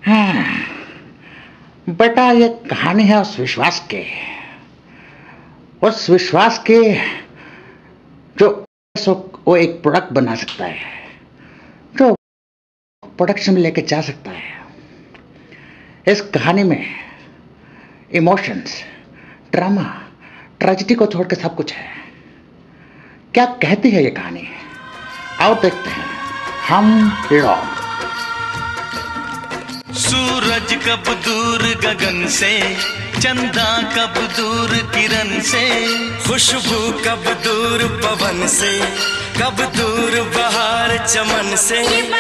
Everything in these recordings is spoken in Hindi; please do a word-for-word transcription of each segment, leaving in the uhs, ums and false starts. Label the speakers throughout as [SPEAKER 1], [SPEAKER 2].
[SPEAKER 1] हाँ बेटा, ये कहानी है उस विश्वास के, उस विश्वास के जो वो एक प्रोडक्ट बना सकता है, जो प्रोडक्शन में लेके जा सकता है। इस कहानी में इमोशंस, ड्रामा, ट्रेजेडी को छोड़ के सब कुछ है। क्या कहती है ये कहानी? आओ देखते हैं हम लोग।
[SPEAKER 2] सूरज कब दूर गगन से, चंदा कब दूर किरण से, खुशबू कब दूर पवन से, कब दूर बहार चमन से।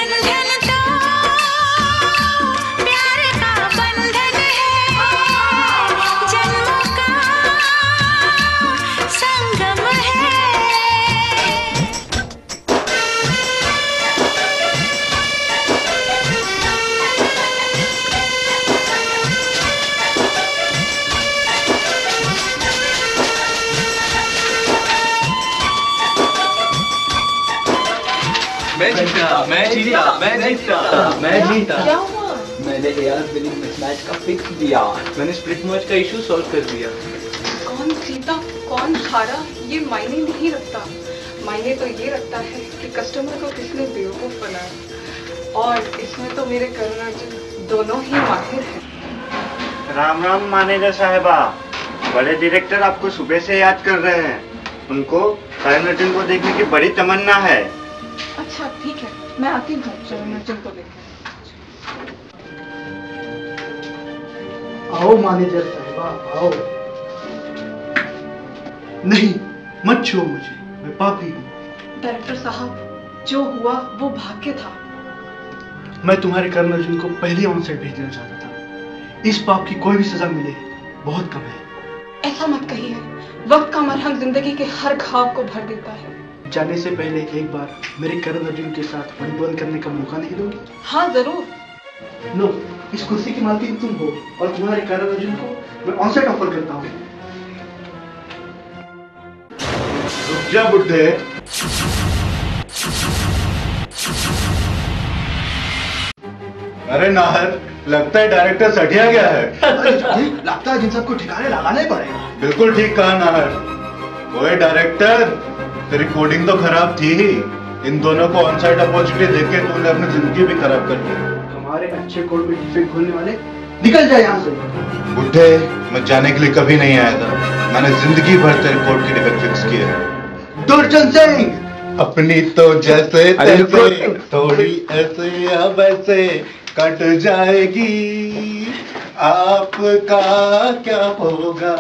[SPEAKER 3] मैं जीता, मैं जीता, मैं जीता, मैं जीता।
[SPEAKER 4] क्या हुआ?
[SPEAKER 3] मैंने एआर विनिंग मिसमैच का फिक्स दिया। मैंने स्प्लिट मैच का इशू सॉल्व कर दिया।
[SPEAKER 4] कौन जीता कौन हारा ये मायने नहीं रखता। मायने तो ये रखता है कि कस्टमर को किसने बेवकूफ बनाया, और इसमें तो मेरे करण अर्जुन दोनों ही माहिर हैं।
[SPEAKER 5] राम राम मैनेजर साहिबा, बड़े डायरेक्टर आपको सुबह से याद कर रहे हैं। उनको करण अर्जुन को देखने की बड़ी तमन्ना है।
[SPEAKER 4] अच्छा ठीक है, मैं आती हूँ करण अर्जुन को लेकर।
[SPEAKER 6] आओ मैनेजर साहिबा आओ। नहीं, मत छुओ मुझे, मैं पापी हूँ।
[SPEAKER 4] डायरेक्टर साहब, जो हुआ वो भाग्य था।
[SPEAKER 6] मैं तुम्हारे करण अर्जुन को पहले ही ऑन सेट भेजना चाहता था। इस पाप की कोई भी सजा मिले बहुत कम है।
[SPEAKER 4] ऐसा मत कहिए, वक्त का मरहम जिंदगी के हर घाव को भर देता है।
[SPEAKER 6] जाने से पहले एक बार मेरे करण अर्जुन के साथ बंधन करने का मौका नहीं दोगे?
[SPEAKER 4] हाँ जरूर।
[SPEAKER 6] लो, इस कुर्सी की मालकिन तुम हो और तुम्हारे करण अर्जुन को मैं ऑन सेट ऑफर करता हूँ।
[SPEAKER 5] रुक जा बुड्ढे। अरे नाहर, लगता है डायरेक्टर सटिया गया है।
[SPEAKER 6] लगता है जिन सबको ठिकाने लगाना ही पड़ेगा।
[SPEAKER 5] बिल्कुल ठीक कहा नाहर। ओए डायरेक्टर, तेरी कोडिंग तो खराब थी ही, इन दोनों को ऑन साइड अपॉर्चुनिटी देके तूने अपनी जिंदगी भी खराब कर दी।
[SPEAKER 6] हमारे अच्छे कोड में डिफेक्ट खोलने वाले निकल जाए यहाँ से।
[SPEAKER 5] बुड्ढे, मैं जाने के लिए कभी नहीं आया था। मैंने जिंदगी भर तेरे कोड की डिफेक्ट फिक्स की है।
[SPEAKER 6] दुर्जन सिंह,
[SPEAKER 5] अपनी तो जैसे तैसे, थोड़ी ऐसे या वैसे कट जाएगी, आपका क्या होगा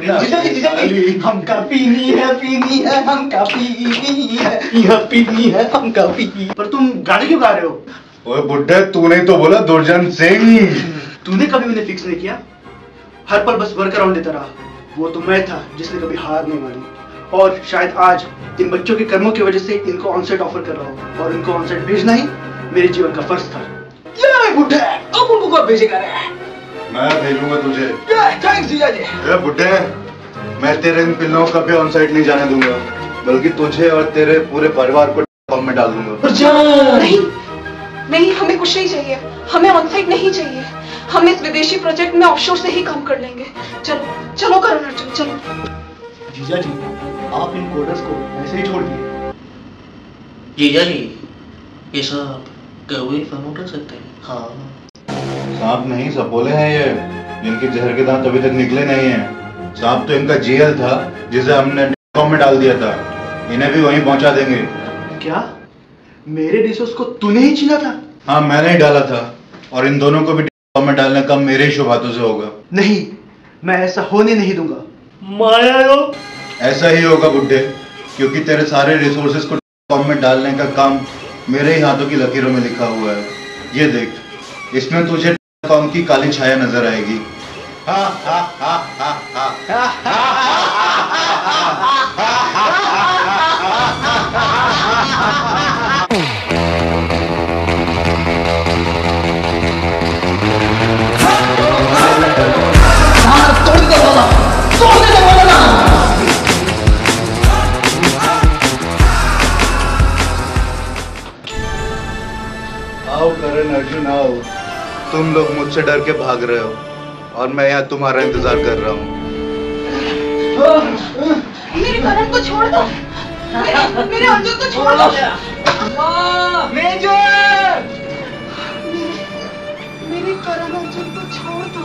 [SPEAKER 5] जनाब?
[SPEAKER 6] हमका पीनी है पीनी है हमका पीनी है, यह पीनी है हमका पीनी। पर तुम गाड़ी क्यों गा रहे हो?
[SPEAKER 5] ओए बुड्ढे, तूने तो बोला दुर्जन सिंह।
[SPEAKER 6] तूने कभी उन्हें फिक्स नहीं किया, हर पल बस वर्क अराउंड देता रहा। वो तो मैं था जिसने कभी हार नहीं मानी, और शायद आज इन बच्चों के कर्मों की वजह से इनको ऑनसेट ऑफर कर रहा हूँ, और इनको ऑनसेट भेजना ही मेरे जीवन का फर्ज था। ये बुड्ढे, अब उनको कब भेजेगा रे?
[SPEAKER 5] मैं भेजूंगा तुझे।
[SPEAKER 6] थैंक्स जीजा जी।
[SPEAKER 5] ए बुड्ढे, मैं तेरे इन पिल्लों को कभी ऑन साइड नहीं जाने दूंगा, बल्कि तुझे और तेरे पूरे परिवार को बम में डाल दूंगा।
[SPEAKER 4] नहीं नहीं, हमें कुछ नहीं चाहिए, हमें ऑनसाइट नहीं चाहिए। हम इस विदेशी प्रोजेक्ट में ऑफशोर से ही काम कर लेंगे। चलो चलो करण अर्जुन, चलो।
[SPEAKER 6] जीजा जी, आप इन कोडर्स को ऐसे ही छोड़ दिए।
[SPEAKER 7] जीजा जी, ये सब कभी फन उठा सकते हैं। हाँ,
[SPEAKER 5] सांप नहीं सपोले हैं ये, जिनके जहर के दांत अभी तक निकले नहीं हैं। सांप तो इनका जेल था जिसे हमने बम में डाल दिया था। इन्हें भी वहीं पहुंचा देंगे।
[SPEAKER 6] क्या मेरे रिसोर्स को तूने ही छीना था?
[SPEAKER 5] हाँ, मैंने ही डाला था, और इन दोनों को भी बम में डालने का मेरे ही शुभ हाथों से होगा।
[SPEAKER 6] नहीं, मैं ऐसा होने नहीं दूंगा।
[SPEAKER 5] माया लो। ऐसा ही होगा बुड्ढे, क्योंकि तेरे सारे रिसोर्सेज को बम में डालने का काम मेरे ही हाथों की लकीरों में लिखा हुआ है। ये देख, इसमें तुझे कॉम की काली छाया नजर आएगी। हा हा हा हा हा आओ करण अर्जुन आओ, तुम लोग मुझसे डर के भाग रहे हो और मैं यहाँ तुम्हारा इंतजार कर रहा हूँ।
[SPEAKER 4] मेरे करण को छोड़ दो, मेरे, मेरे अर्जुन को छोड़ दो।
[SPEAKER 3] मेजर!
[SPEAKER 4] मेरे करण अर्जुन को छोड़ दो।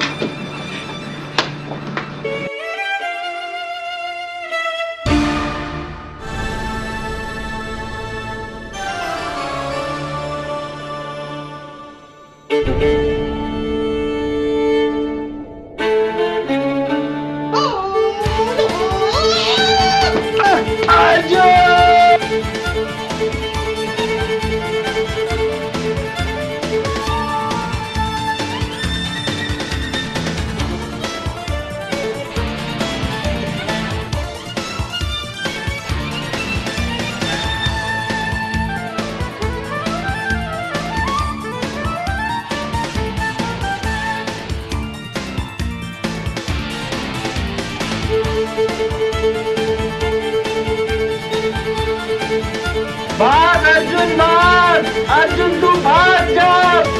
[SPEAKER 3] भाग अर्जुन भाग! अर्जुन तू भाग जा!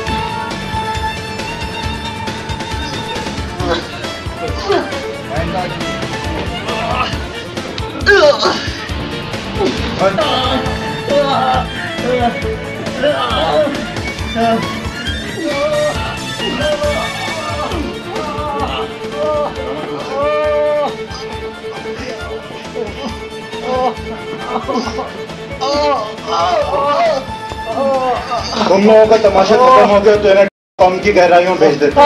[SPEAKER 5] तुम लोगों का तमाशा खत्म हो गया तो इन्हें कॉम की गहराइयों में भेज देते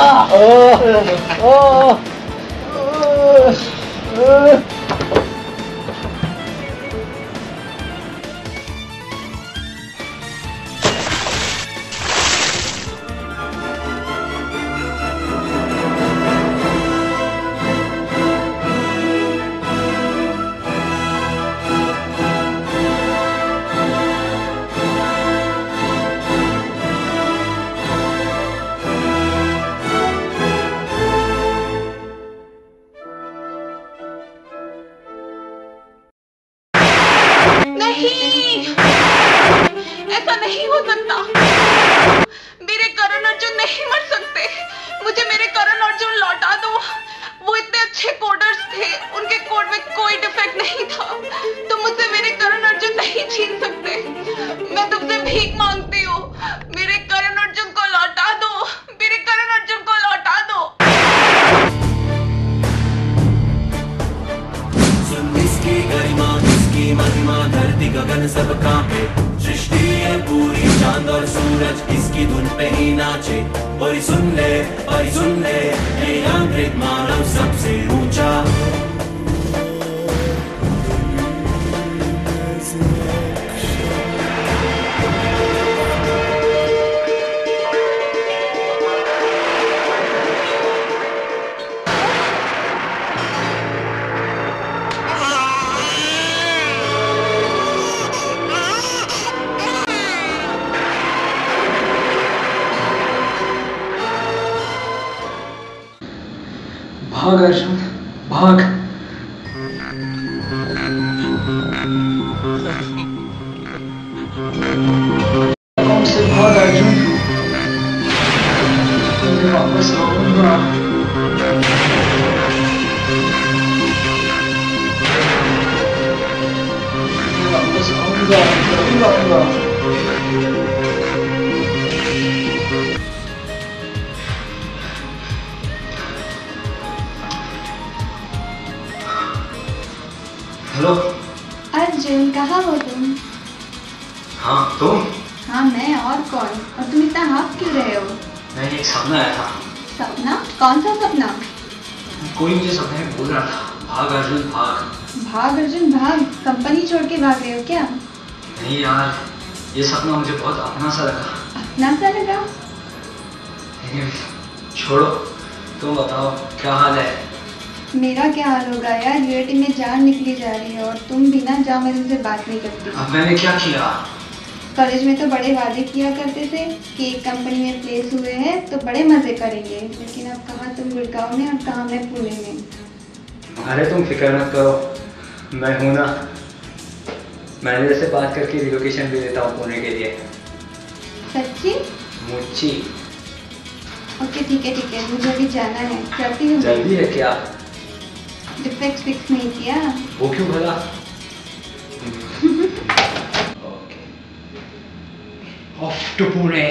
[SPEAKER 4] नहीं, ऐसा नहीं हो सकता। मेरे करण अर्जुन नहीं मर सकते। मुझे मेरे करण अर्जुन लौटा दो। वो इतने अच्छे कोडर्स थे, उनके कोड में कोई डिफेक्ट नहीं था। तुम मुझसे मेरे करण अर्जुन नहीं छीन सकते। मैं तुमसे भीख मांगती हूँ, मेरे करण अर्जुन को लौटा दो। मेरे करण अर्जुन को लौटा दो।
[SPEAKER 2] इसकी गरिमा, इसकी महिमा, धरती गगन सब कांपे। सृष्टि है पूरी, चांद और सूरज इसकी धुन पे ही नाचे। और सुन ले, और सुन ले, ये यांत्रिक मानव सबसे ऊंचा।
[SPEAKER 3] भाग अर्जुन भाग! कौन से भाग अर्जुन, मैं वापस आऊंगा। मैं वापस आऊंगा, जरूर आऊंगा। हेलो
[SPEAKER 8] अर्जुन, कहाँ हो तुम?
[SPEAKER 3] हाँ तुम?
[SPEAKER 8] हाँ मैं, और कौन? और तुम इतना हाफ क्यों रहे हो?
[SPEAKER 3] मैंने एक सपना आया था।
[SPEAKER 8] सपना? कौन सा सपना?
[SPEAKER 3] कोई मुझे सपने में बोल रहा था, भाग अर्जुन भाग।
[SPEAKER 8] भाग अर्जुन भाग? कंपनी छोड़ के भाग रहे हो क्या?
[SPEAKER 3] नहीं यार, ये सपना मुझे बहुत अपना सा लगा।
[SPEAKER 8] अपना सा लगा?
[SPEAKER 3] छोड़ो, तुम बताओ क्या हाल है?
[SPEAKER 8] मेरा क्या हाल होगा यार, यूएटी में जान निकली जा रही है और तुम भी ना जाओ, मैं तुमसे बात नहीं करती।
[SPEAKER 3] अब मैंने क्या किया?
[SPEAKER 8] कॉलेज में तो बड़े वादे किया करते थे कि एक कंपनी में प्लेस हुए हैं तो बड़े मजे करेंगे, लेकिन अब कहाँ तुम गुड़गांव में और कहाँ मैं पुणे में।
[SPEAKER 3] अरे तुम फिक्र मत करो, मैं हूँ ना। मैनेजर से बात करके रिलोकेशन भी देता हूँ पुणे के लिए।
[SPEAKER 8] सच्ची?
[SPEAKER 3] मुच्ची।
[SPEAKER 8] ओके ठीक है ठीक है, मुझे अभी जाना है, करती हूँ।
[SPEAKER 3] जल्दी है क्या?
[SPEAKER 8] डिफेक्ट फिक्स नहीं किया।
[SPEAKER 3] वो क्यों भला?
[SPEAKER 6] Off to Pune.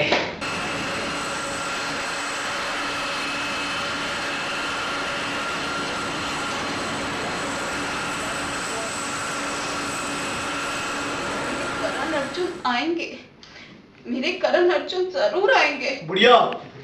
[SPEAKER 4] करण अर्जुन आएंगे, मेरे करण अर्जुन जरूर आएंगे।
[SPEAKER 6] बुढ़िया,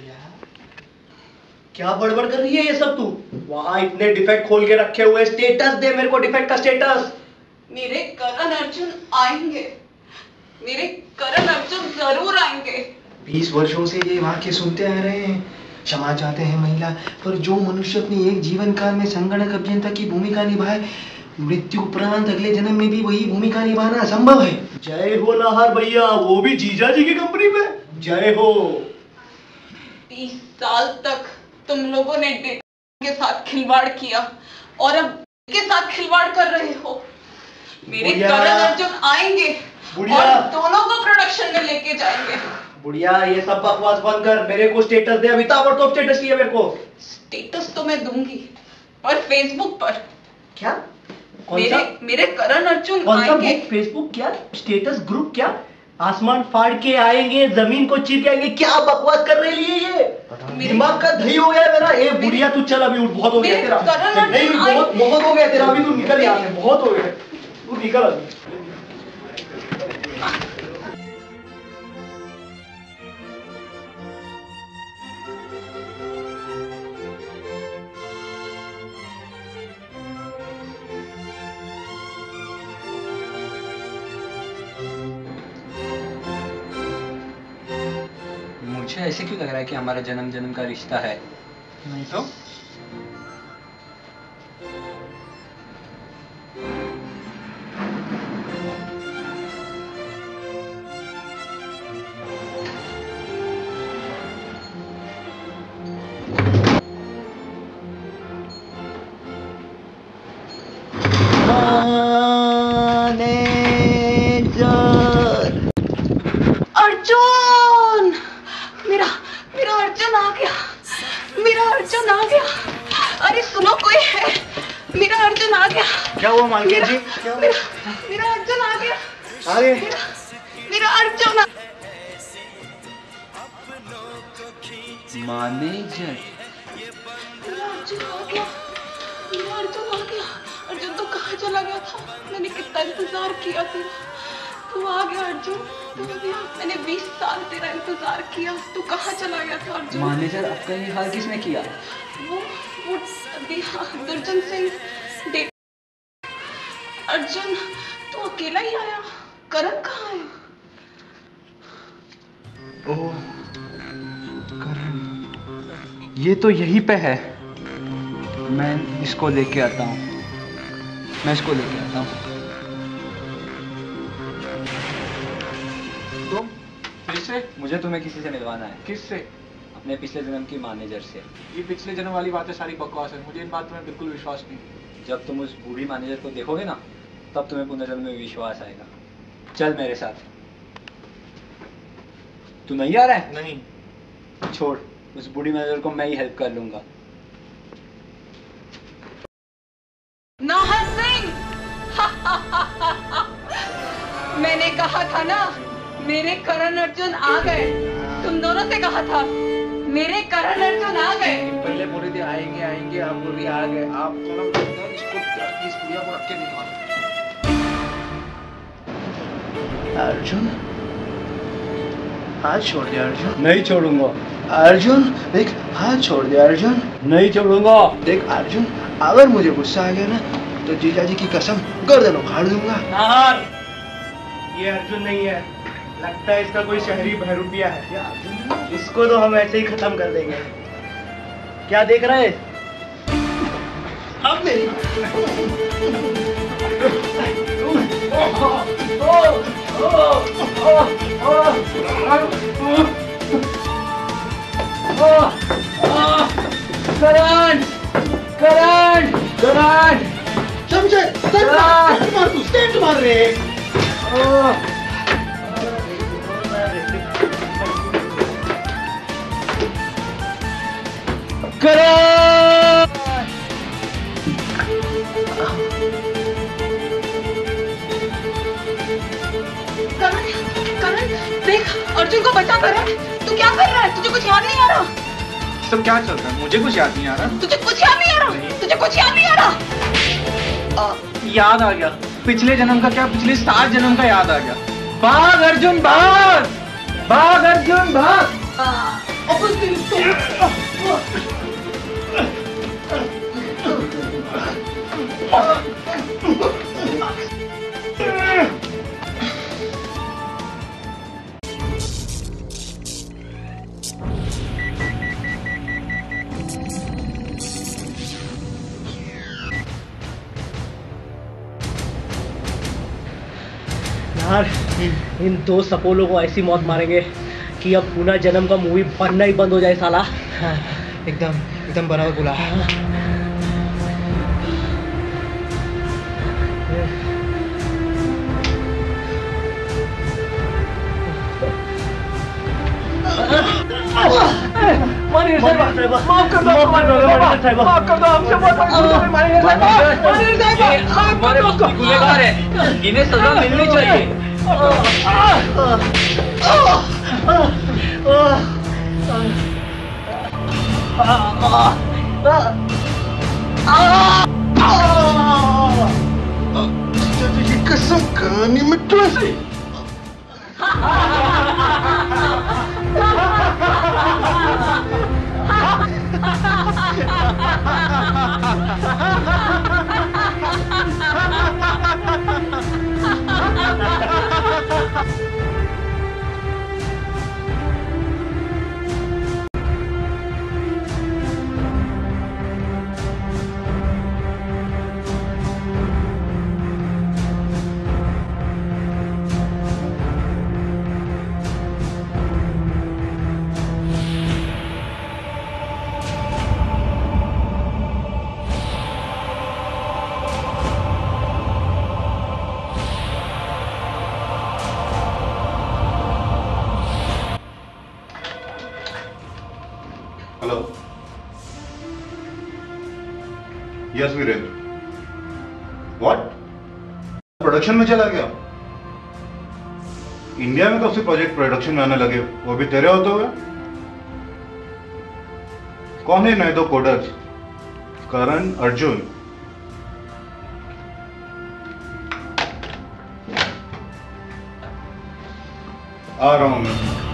[SPEAKER 6] क्या बड़बड़ कर रही है ये सब तू? वहां इतने डिफेक्ट खोल के रखे हुए, स्टेटस दे मेरे को, डिफेक्ट का स्टेटस।
[SPEAKER 4] मेरे करण अर्जुन आएंगे, मेरे करण अर्जुन जरूर आएंगे।
[SPEAKER 6] बीस वर्षों से ये वाक्य सुनते आ रहे हैं। क्षमा चाहते हैं महिला, पर जो मनुष्य अपने एक जीवन काल में संगणक अभियंता की भूमिका निभाए, मृत्यु उपरांत अगले जन्म में भी वही भूमिका निभाना असंभव है। जय हो नाहर भैया, वो भी जीजा जी की कंपनी में। जय हो।
[SPEAKER 4] बीस साल तक तुम लोगों ने डेटा के साथ खिलवाड़ किया और अब के साथ खिलवाड़ कर रहे हो। मेरे करण अर्जुन आएंगे और दोनों को प्रोडक्शन में लेके जाएंगे।
[SPEAKER 6] बुढ़िया, ये सब बकवास बंद कर, मेरे को स्टेटस दे अभी, ताबड़तोड़ स्टेटस चाहिए मेरे को।
[SPEAKER 4] स्टेटस तो मैं दूंगी, पर फेसबुक पर।
[SPEAKER 6] क्या?
[SPEAKER 4] मेरे मेरे करण अर्जुन
[SPEAKER 6] आएंगे। फेसबुक क्या? स्टेटस ग्रुप क्या? आसमान फाड़ के आएंगे, जमीन को चीर के आएंगे, क्या बकवास कर रही है ये? दिमाग का दही हो गया मेरा। ए बुढ़िया, तू चल अभी, उठ, बहुत हो गया तेरा। नहीं, बहुत बहुत हो गया तेरा, अभी तू निकल यहाँ से, बहुत हो गया, तू निकल अभी।
[SPEAKER 3] मुझे ऐसे क्यों लग रहा है कि हमारा जन्म जन्म का रिश्ता है?
[SPEAKER 6] नहीं तो?
[SPEAKER 4] अर्जुन, मेरा मेरा अर्जुन आ गया, मेरा अर्जुन आ गया। अरे सुनो, कोई है? मेरा अर्जुन आ गया।
[SPEAKER 6] क्या हुआ मालकिन जी? क्या
[SPEAKER 4] मेरा, मेरा अर्जुन आ गया।
[SPEAKER 6] आगे
[SPEAKER 4] मेरा, मेरा अर्जुन आ...
[SPEAKER 3] मैनेजर,
[SPEAKER 4] मेरा अर्जुन आ गया, मेरा अर्जुन आ गया। अर्जुन तो कहाँ चला गया था? मैंने कितना इंतजार किया तेरा, तू आ गया अर्जुन। तू अभी, मैंने बीस साल तेरा इंतजार किया, तू कहाँ चला गया था अर्जुन?
[SPEAKER 3] मैनेजर, आपका ये हाल किसने किया?
[SPEAKER 4] वो वो अभी दुर्जन सिंह देख। अर्जुन, तू अकेला ही आया, करण कहाँ है?
[SPEAKER 6] ओह, करण, ये तो यहीं पे है।
[SPEAKER 3] मैं इसको लेके आता हूँ, मैं इसको लेके आता हूँ।
[SPEAKER 9] तुम फिर से?
[SPEAKER 3] मुझे तुम्हें किसी से मिलवाना है।
[SPEAKER 9] किससे?
[SPEAKER 3] अपने पिछले जन्म की मैनेजर से।
[SPEAKER 9] ये पिछले जन्म वाली बातें सारी बकवास है, मुझे इन बातों में बिल्कुल विश्वास नहीं।
[SPEAKER 3] जब तुम उस बूढ़ी मैनेजर को देखोगे ना, तब तुम्हें पुनर्जन्म में विश्वास आएगा। चल मेरे साथ। तू नहीं आ रहा है?
[SPEAKER 9] नहीं।
[SPEAKER 3] छोड़, उस बूढ़ी मैनेजर को मैं ही हेल्प कर लूंगा।
[SPEAKER 4] नाहर सिंह, मैंने कहा था ना, मेरे करण अर्जुन आ गए। तुम दोनों से कहा था, मेरे करण अर्जुन आ गए।
[SPEAKER 9] पहले बोल रहे थे आएंगे आएंगे, आप बोल रही आ गए। आप थोड़ा इसको इस पूजा को रख के दिखाओ।
[SPEAKER 6] अर्जुन, हाथ छोड़ दे अर्जुन।
[SPEAKER 3] नहीं छोड़ूंगा।
[SPEAKER 6] अर्जुन देख, हाथ छोड़ दे अर्जुन।
[SPEAKER 3] नहीं छोड़ूंगा।
[SPEAKER 6] देख अर्जुन, अगर मुझे गुस्सा आ गया ना, तो जीजा जी की कसम गर्दन उखाड़ दूंगा।
[SPEAKER 9] नाहर, ये अर्जुन नहीं है, लगता है इसका कोई शहरी बहरूपिया है।
[SPEAKER 6] इसको तो हम ऐसे ही खत्म कर देंगे। क्या देख रहे हैं? अब मेरी
[SPEAKER 3] करण, करण, करण,
[SPEAKER 6] समझे? मार तू, स्टेट मार रहे।
[SPEAKER 4] देख, अर्जुन को बचा कर है। तू क्या कर रहा है? तुझे कुछ याद नहीं आ रहा?
[SPEAKER 9] सब क्या चल रहा है? मुझे कुछ याद नहीं आ रहा।
[SPEAKER 4] तुझे कुछ याद नहीं आ रहा? तुझे कुछ याद नहीं आ रहा?
[SPEAKER 9] आ, याद आ गया। पिछले जन्म का क्या, पिछले सात जन्म का याद आ गया। भाग अर्जुन भाग, भाग अर्जुन भाग।
[SPEAKER 10] यार इन दो सपोलों को ऐसी मौत मारेंगे कि अब पुनः जन्म का मूवी बनना ही बंद हो जाए साला। हाँ,
[SPEAKER 6] एकदम एकदम बराबर बोला।
[SPEAKER 10] माफ कर दो, माफ कर दो, हमसे हमारे गुनहगार है, इन्हें सजा मिलनी चाहिए।
[SPEAKER 5] कसम कहानी में कैसे hello, yes Virendra. What? Production में चला गया? इंडिया में कब से प्रोजेक्ट प्रोडक्शन में आने लगे, वो भी तेरे होते हुए? कौन है नए दो कोडर्स? करण, अर्जुन? आ रहा हूं मैं।